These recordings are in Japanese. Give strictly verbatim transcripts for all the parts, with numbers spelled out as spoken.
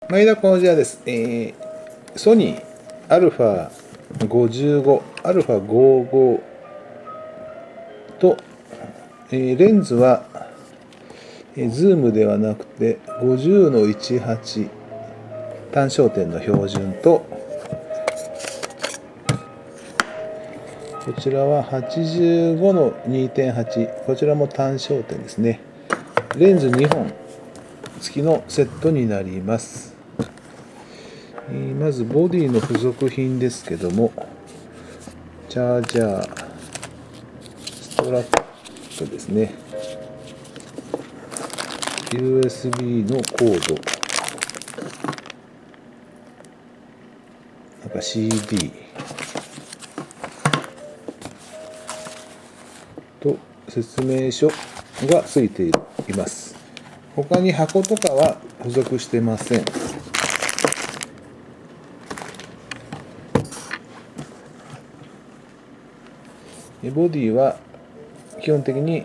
前田浩二はです、えー、ソニー アルファごじゅうご、アルファごじゅうご と、えー、レンズは、えー、ズームではなくて ごじゅうのじゅうはち 単焦点の標準と、こちらは はちじゅうごのにてんはち、こちらも単焦点ですね。レンズにほん付きのセットになります。えー、まずボディの付属品ですけども、チャージャー、ストラップですね、ユーエスビー のコード、なんか シーディー と説明書がついています。他に箱とかは付属してません。ボディは基本的に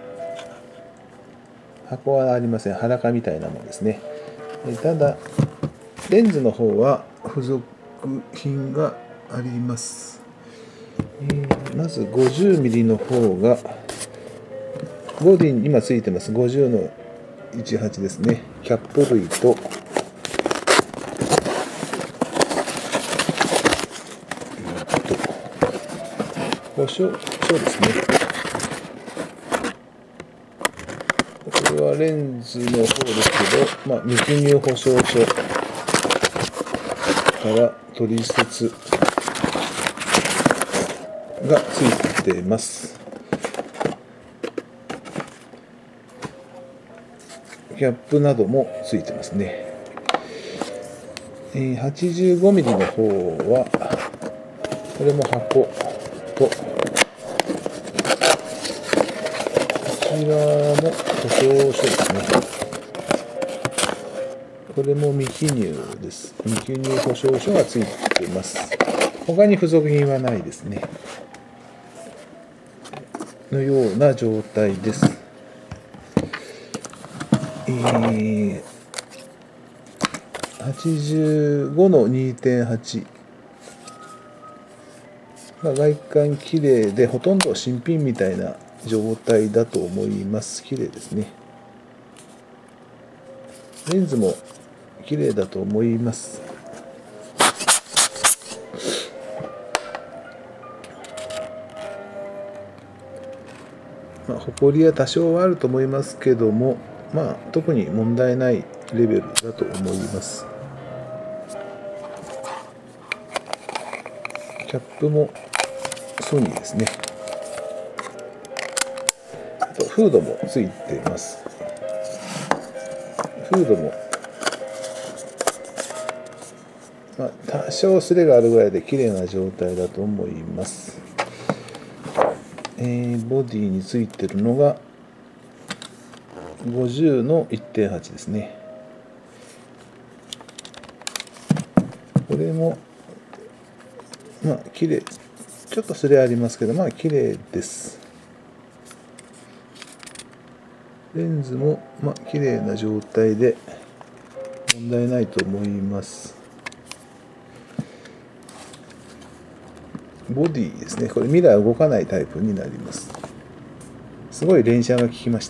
箱はありません。裸みたいなものですね。ただレンズの方は付属品があります。えー、まず ごじゅうミリ の方がボディに今ついてます。ごじゅうのじゅうはちですね。キャップ類と、保証書ですね。これはレンズの方ですけど、まあ、密入保証書から取説がついています。キャップなどもついてますね。はちじゅうごミリ の方は、これも箱と、こちらも保証書ですね。これも未記入です。未記入保証書がついています。他に付属品はないですね。のような状態です。えー、はちじゅうごのにてんはち。まあ、外観綺麗で、ほとんど新品みたいな状態だと思います。綺麗ですね。レンズも綺麗だと思います。まあ、埃は多少はあると思いますけども、まあ、特に問題ないレベルだと思います。キャップもソニーですね。あとフードもついています。フードも、まあ、多少スレがあるぐらいで綺麗な状態だと思います。えー、ボディについてるのがごじゅうの いってんはち ですね。これもまあ綺麗、ちょっとスレありますけど、まあ綺麗です。レンズもまあ綺麗な状態で問題ないと思います。ボディですね。これミラー動かないタイプになります。すごい連写が効きました。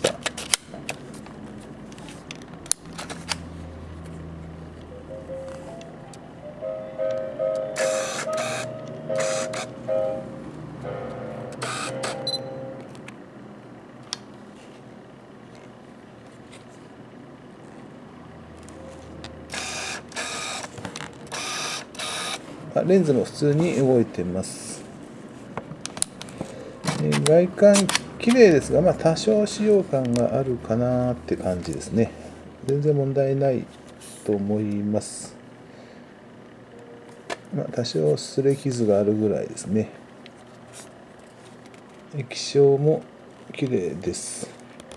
レンズも普通に動いてます。外観綺麗ですが、まあ、多少使用感があるかなって感じですね。全然問題ないと思います。まあ、多少擦れ傷があるぐらいですね。液晶も綺麗です。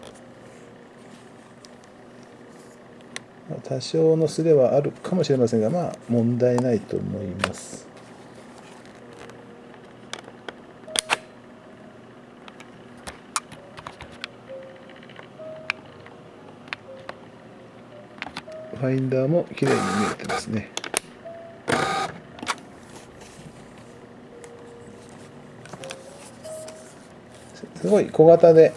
多少の擦れはあるかもしれませんが、まあ問題ないと思います。 ファインダーも綺麗に見えてますね。すごい小型で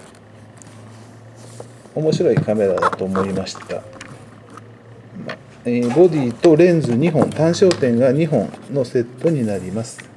面白いカメラだと思いました。えーボディとレンズにほん、単焦点がにほんのセットになります。